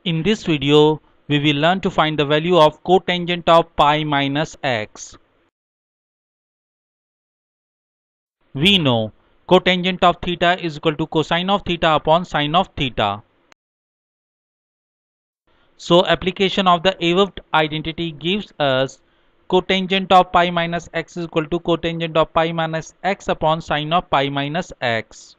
In this video, we will learn to find the value of cotangent of pi minus x. We know cotangent of theta is equal to cosine of theta upon sine of theta. So application of the above identity gives us cotangent of pi minus x is equal to cotangent of pi minus x upon sine of pi minus x.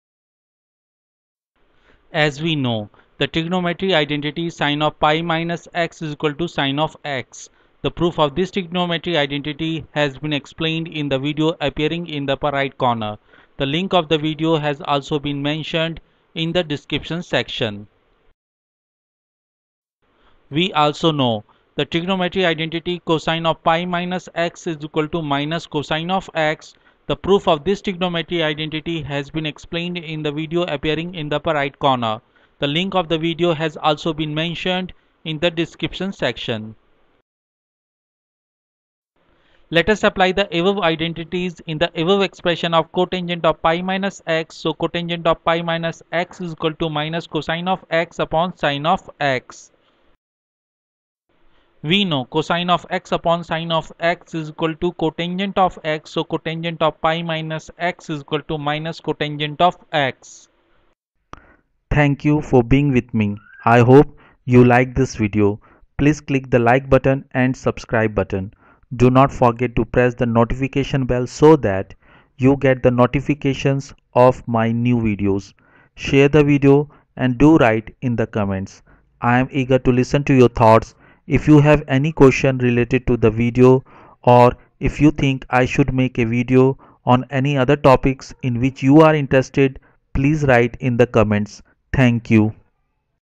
As we know, the trigonometry identity sine of pi minus x is equal to sine of x. The proof of this trigonometry identity has been explained in the video appearing in the upper right corner. The link of the video has also been mentioned in the description section. We also know the trigonometry identity cosine of pi minus x is equal to minus cosine of x. The proof of this trigonometry identity has been explained in the video appearing in the upper right corner. The link of the video has also been mentioned in the description section. Let us apply the above identities in the above expression of cotangent of pi minus x. So cotangent of pi minus x is equal to minus cosine of x upon sine of x. We know cosine of x upon sine of x is equal to cotangent of x. So cotangent of pi minus x is equal to minus cotangent of x. Thank you for being with me. I hope you like this video. Please click the like button and subscribe button. Do not forget to press the notification bell so that you get the notifications of my new videos. Share the video and do write in the comments. I am eager to listen to your thoughts. If you have any question related to the video, or if you think I should make a video on any other topics in which you are interested, please write in the comments. Thank you.